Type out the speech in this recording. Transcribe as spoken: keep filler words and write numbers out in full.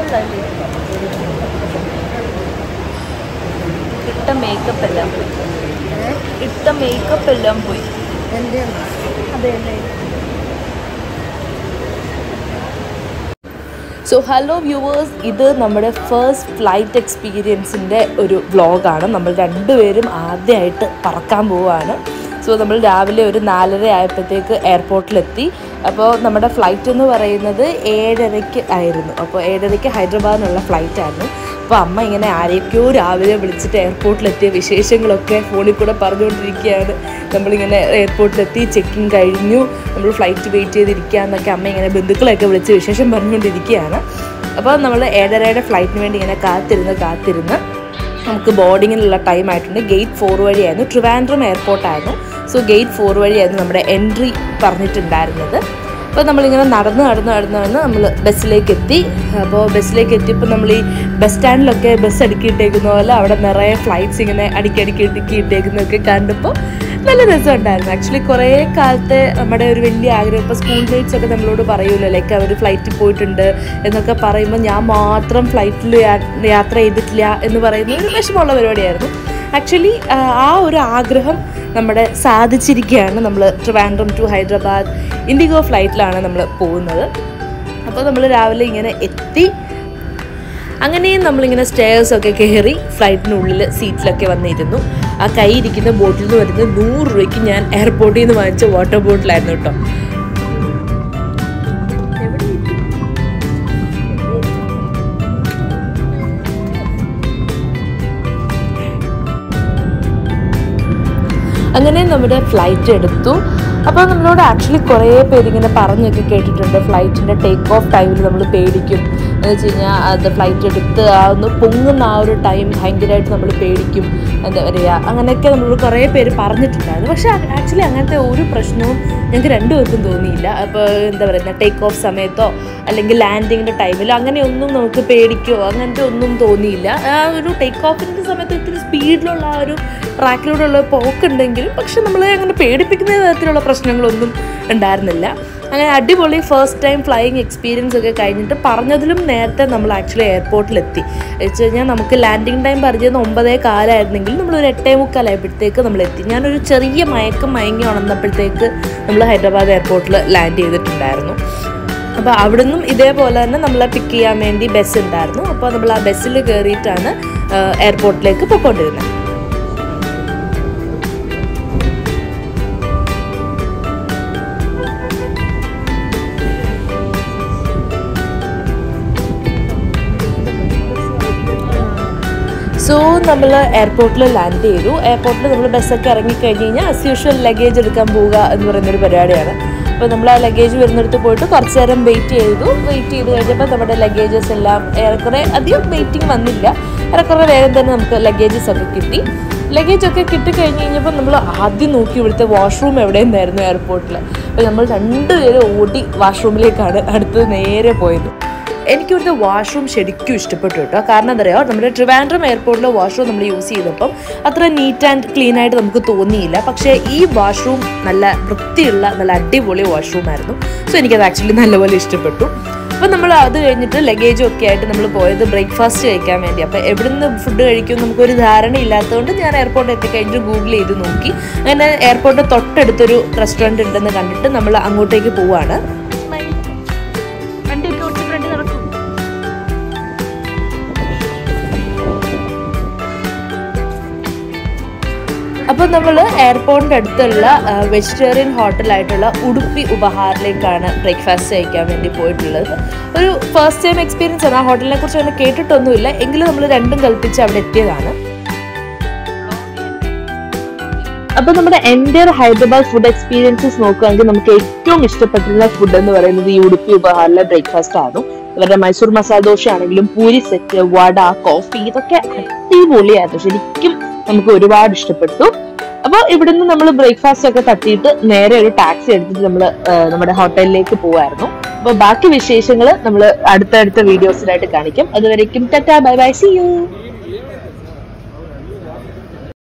ഇട്ട മേക്കപ്പ് എല്ലാം പോയി ഇട്ട മേക്കപ്പ് എല്ലാം പോയി അതെ അല്ലേ. സോ ഹലോ വ്യൂവേഴ്സ്, ഇത് നമ്മുടെ ഫസ്റ്റ് ഫ്ലൈറ്റ് എക്സ്പീരിയൻസിൻ്റെ ഒരു വ്ളോഗാണ്. നമ്മൾ രണ്ടുപേരും ആദ്യമായിട്ട് പറക്കാൻ പോവുകയാണ്. സോ നമ്മൾ രാവിലെ ഒരു നാലര ആയപ്പോഴത്തേക്ക് എയർപോർട്ടിലെത്തി. അപ്പോൾ നമ്മുടെ ഫ്ലൈറ്റ് എന്ന് പറയുന്നത് ഏഴരയ്ക്ക് ആയിരുന്നു. അപ്പോൾ ഏഴരയ്ക്ക് ഹൈദരാബാദിനുള്ള ഫ്ലൈറ്റായിരുന്നു. അപ്പോൾ അമ്മ ഇങ്ങനെ ആരെയൊക്കെയോ രാവിലെ വിളിച്ചിട്ട് എയർപോർട്ടിലെത്തിയ വിശേഷങ്ങളൊക്കെ ഫോണിൽ കൂടെ പറഞ്ഞുകൊണ്ടിരിക്കുകയാണ്. നമ്മളിങ്ങനെ എയർപോർട്ടിലെത്തി, ചെക്കിങ് കഴിഞ്ഞു, നമ്മൾ ഫ്ലൈറ്റ് വെയിറ്റ് ചെയ്തിരിക്കുക എന്നൊക്കെ അമ്മ ഇങ്ങനെ ബന്ധുക്കളെയൊക്കെ വിളിച്ച് വിശേഷം പറഞ്ഞുകൊണ്ടിരിക്കുകയാണ്. അപ്പോൾ നമ്മൾ ഏഴരയുടെ ഫ്ലൈറ്റിന് വേണ്ടി ഇങ്ങനെ കാത്തിരുന്ന് കാത്തിരുന്ന് നമുക്ക് ബോർഡിങ്ങിനുള്ള ടൈം ആയിട്ടുണ്ട്. ഗേറ്റ് ഫോർ വഴിയായിരുന്നു, ട്രിവാൻഡ്രം എയർപോർട്ടായിരുന്നു. സോ ഗേറ്റ് ഫോർ വഴിയായിരുന്നു നമ്മുടെ എൻട്രി പറഞ്ഞിട്ടുണ്ടായിരുന്നത്. അപ്പോൾ നമ്മളിങ്ങനെ നടന്ന് നടന്ന് നടന്ന് നടന്ന് നമ്മൾ ബസ്സിലേക്ക് എത്തി. അപ്പോൾ ബസ്സിലേക്ക് എത്തിയപ്പോൾ നമ്മൾ ഈ ബസ് സ്റ്റാൻഡിലൊക്കെ ബസ് അടുക്കിയിട്ടേക്കുന്ന പോലെ അവിടെ നിറയെ ഫ്ലൈറ്റ്സ് ഇങ്ങനെ അടുക്കി അടുക്കിയിട്ടേക്കുന്നതൊക്കെ കണ്ടപ്പോൾ നല്ല രസമുണ്ടായിരുന്നു. ആക്ച്വലി കുറേ കാലത്തെ നമ്മുടെ ഒരു വലിയ ആഗ്രഹം, ഇപ്പോൾ സ്കൂൾ മേറ്റ്സ് ഒക്കെ നമ്മളോട് പറയുമല്ലോ, ലൈക്ക് അവർ ഫ്ലൈറ്റിൽ പോയിട്ടുണ്ട് എന്നൊക്കെ പറയുമ്പോൾ ഞാൻ മാത്രം ഫ്ലൈറ്റിൽ യാത്ര ചെയ്തിട്ടില്ല എന്ന് പറയുന്ന ഒരു വിഷമമുള്ള പരിപാടിയായിരുന്നു. ആക്ച്വലി ആ ഒരു ആഗ്രഹം നമ്മുടെ സാധിച്ചിരിക്കുകയാണ്. നമ്മൾ ട്രിവാൻഡ്രം ടു ഹൈദരാബാദ് ഇൻഡിഗോ ഫ്ലൈറ്റിലാണ് നമ്മൾ പോകുന്നത്. അപ്പോൾ നമ്മൾ രാവിലെ ഇങ്ങനെ എത്തി. അങ്ങനെയും നമ്മളിങ്ങനെ സ്റ്റെയർസൊക്കെ കയറി ഫ്ലൈറ്റിനുള്ളിൽ സീറ്റിലൊക്കെ വന്നിരുന്നു. ആ കൈ ഇരിക്കുന്ന ബോട്ടിൽ നിന്ന് വരുന്നത് നൂറ് രൂപയ്ക്ക് ഞാൻ എയർപോർട്ടിൽ നിന്ന് വാങ്ങിച്ച വാട്ടർ ബോട്ടിലായിരുന്നു കേട്ടോ. അങ്ങനെ നമ്മുടെ ഫ്ലൈറ്റ് എടുത്തു. അപ്പോൾ നമ്മളോട് ആക്ച്വലി കുറേ പേരിങ്ങനെ പറഞ്ഞൊക്കെ കേട്ടിട്ടുണ്ട്, ഫ്ലൈറ്റിൻ്റെ ടേക്ക് ഓഫ് ടൈമിൽ നമ്മൾ പേടിക്കും എന്ന് വെച്ച് കഴിഞ്ഞാൽ അത് ഫ്ലൈറ്റ് എടുത്ത് ആ ഒന്ന് പൊങ്ങുന്ന ആ ഒരു ടൈം ഭയങ്കരമായിട്ട് നമ്മൾ പേടിക്കും, എന്താ പറയുക, അങ്ങനെയൊക്കെ നമ്മൾ കുറേ പേര് പറഞ്ഞിട്ടുണ്ടായിരുന്നു. പക്ഷേ ആക്ച്വലി അങ്ങനത്തെ ഒരു പ്രശ്നവും ഞങ്ങൾക്ക് രണ്ടുപേർക്കും തോന്നിയില്ല. അപ്പോൾ എന്താ പറയുക, ടേക്ക് ഓഫ് സമയത്തോ അല്ലെങ്കിൽ ലാൻഡിങ്ങിൻ്റെ ടൈമിലോ അങ്ങനെയൊന്നും നമുക്ക് പേടിക്കോ അങ്ങനത്തെ ഒന്നും തോന്നിയില്ല. ആ ഒരു ടേക്ക് ഓഫിൻ്റെ സമയത്ത് ഇത്തിരി സ്പീഡിലുള്ള ആ ഒരു ട്രാക്കിലൂടെയുള്ള പോക്കുണ്ടെങ്കിലും പക്ഷെ നമ്മളെ അങ്ങനെ പേടിപ്പിക്കുന്ന തരത്തിലുള്ള പ്രശ്നങ്ങളൊന്നും ഉണ്ടായിരുന്നില്ല. അങ്ങനെ അടിപൊളി ഫസ്റ്റ് ടൈം ഫ്ലൈയിങ് എക്സ്പീരിയൻസ് ഒക്കെ കഴിഞ്ഞിട്ട് പറഞ്ഞതിലും നേരത്തെ നമ്മൾ ആക്ച്വലി എയർപോർട്ടിലെത്തി. വെച്ച് കഴിഞ്ഞാൽ നമുക്ക് ലാൻഡിങ് ടൈം പറഞ്ഞത് ഒമ്പതേ കാലമായിരുന്നെങ്കിൽ നമ്മളൊരു എട്ടേ മുക്കാലായപ്പോഴത്തേക്ക് നമ്മളെത്തി. ഞാനൊരു ചെറിയ മയക്കം മയങ്ങി ഉണർന്നപ്പോഴത്തേക്ക് നമ്മൾ ഹൈദരാബാദ് എയർപോർട്ടിൽ ലാൻഡ് ചെയ്തിട്ടുണ്ടായിരുന്നു. അപ്പോൾ അവിടെ നിന്നും ഇതേപോലെ തന്നെ നമ്മളെ പിക്ക് ചെയ്യാൻ വേണ്ടി ബസ് ഉണ്ടായിരുന്നു. അപ്പോൾ നമ്മൾ ആ ബസ്സിൽ കയറിയിട്ടാണ് എയർപോർട്ടിലേക്ക് പോയിക്കൊണ്ടിരുന്നത്. സോ നമ്മൾ എയർപോർട്ടിൽ ലാൻഡ് ചെയ്തു. എയർപോർട്ടിൽ നമ്മൾ ബസ്സൊക്കെ ഇറങ്ങിക്കഴിഞ്ഞ് കഴിഞ്ഞാൽ ആസ് യൂഷ്വൽ ലഗേജ് എടുക്കാൻ പോവുക എന്ന് പറയുന്നൊരു പരിപാടിയാണ്. അപ്പോൾ നമ്മൾ ആ ലഗേജ് വരുന്നിടത്ത് പോയിട്ട് കുറച്ച് നേരം വെയിറ്റ് ചെയ്തു. വെയിറ്റ് ചെയ്ത് കഴിഞ്ഞപ്പോൾ നമ്മുടെ ലഗേജസ് എല്ലാം ഏറെക്കുറെ അധികം വെയിറ്റിംഗ് വന്നില്ല, ഏറെക്കുറെ വേഗം തന്നെ നമുക്ക് ലഗേജസ് ഒക്കെ കിട്ടി. ലഗേജൊക്കെ കിട്ടിക്കഴിഞ്ഞ് കഴിഞ്ഞപ്പോൾ നമ്മൾ ആദ്യം നോക്കി ഇവിടുത്തെ വാഷ്റൂം എവിടെയെന്നായിരുന്നു എയർപോർട്ടിൽ. അപ്പോൾ നമ്മൾ രണ്ടുപേരും ഓടി വാഷ്റൂമിലേക്കാണ് അടുത്തത് നേരെ പോയത്. എനിക്കിവിടുത്തെ വാഷ്റൂം ശരിക്കും ഇഷ്ടപ്പെട്ടു കേട്ടോ. കാരണം എന്താ പറയുക, നമ്മുടെ ട്രിവാൻഡ്രം എയർപോർട്ടിലെ വാഷ്റൂം നമ്മൾ യൂസ് ചെയ്തപ്പം അത്ര നീറ്റ് ആൻഡ് ക്ലീൻ ആയിട്ട് നമുക്ക് തോന്നിയില്ല. പക്ഷേ ഈ വാഷ്റൂം നല്ല വൃത്തിയുള്ള നല്ല അടിപൊളി വാഷ്റൂമായിരുന്നു. സോ എനിക്കത് ആക്ച്വലി നല്ലപോലെ ഇഷ്ടപ്പെട്ടു. അപ്പോൾ നമ്മൾ അത് കഴിഞ്ഞിട്ട് ലഗേജും ഒക്കെ ആയിട്ട് നമ്മൾ പോയത് ബ്രേക്ക്ഫാസ്റ്റ് കഴിക്കാൻ വേണ്ടി. അപ്പോൾ എവിടെ നിന്ന് ഫുഡ് കഴിക്കും നമുക്കൊരു ധാരണ ഇല്ലാത്തതുകൊണ്ട് ഞാൻ എയർപോർട്ടിൽ എത്തിക്കഴിഞ്ഞിട്ട് ഗൂഗിൾ ചെയ്ത് നോക്കി. അങ്ങനെ എയർപോർട്ടിൻ്റെ തൊട്ടടുത്തൊരു റെസ്റ്റോറൻറ്റ് ഉണ്ടെന്ന് കണ്ടിട്ട് നമ്മൾ അങ്ങോട്ടേക്ക് പോവുകയാണ്. അപ്പോൾ നമ്മൾ എയർപോർട്ടിൻ്റെ അടുത്തുള്ള വെജിറ്റേറിയൻ ഹോട്ടലായിട്ടുള്ള ഉടുപ്പി ഉപഹാറിലേക്കാണ് ബ്രേക്ക്ഫാസ്റ്റ് കഴിക്കാൻ വേണ്ടി പോയിട്ടുള്ളത്. ഒരു ഫസ്റ്റ് ടൈം എക്സ്പീരിയൻസ് ആണ്. ആ ഹോട്ടലിനെ കുറിച്ച് അങ്ങനെ കേട്ടിട്ടൊന്നുമില്ല, എങ്കിലും നമ്മൾ രണ്ടും കൽപ്പിച്ച് അവിടെ എത്തിയതാണ്. അപ്പോൾ നമ്മുടെ എൻ്റെ ഹൈദരാബാദ് ഫുഡ് എക്സ്പീരിയൻസസ് നോക്കുകയാണെങ്കിൽ നമുക്ക് ഏറ്റവും ഇഷ്ടപ്പെട്ടിരുന്ന ഫുഡ് എന്ന് പറയുന്നത് ഈ ഉടുപ്പി ഉപഹാറിലെ ബ്രേക്ക്ഫാസ്റ്റ് ആയിരുന്നു. ഇവരുടെ മൈസൂർ മസാല ദോശ ആണെങ്കിലും പൂരി സെറ്റ്, വട, കോഫി, ഇതൊക്കെ അടിപൊളിയായിരുന്നു. ശരിക്കും നമുക്ക് ഒരുപാട് ഇഷ്ടപ്പെട്ടു. അപ്പോൾ ഇവിടുന്ന് നമ്മൾ ബ്രേക്ക്ഫാസ്റ്റ് ഒക്കെ തട്ടിയിട്ട് നേരെ ഒരു ടാക്സി എടുത്തിട്ട് നമ്മൾ നമ്മുടെ ഹോട്ടലിലേക്ക് പോവായിരുന്നു. അപ്പോൾ ബാക്കി വിശേഷങ്ങൾ നമ്മൾ അടുത്തടുത്ത വീഡിയോസിലായിട്ട് കാണിക്കും. അതുവരേക്കും tata, bye bye, see U.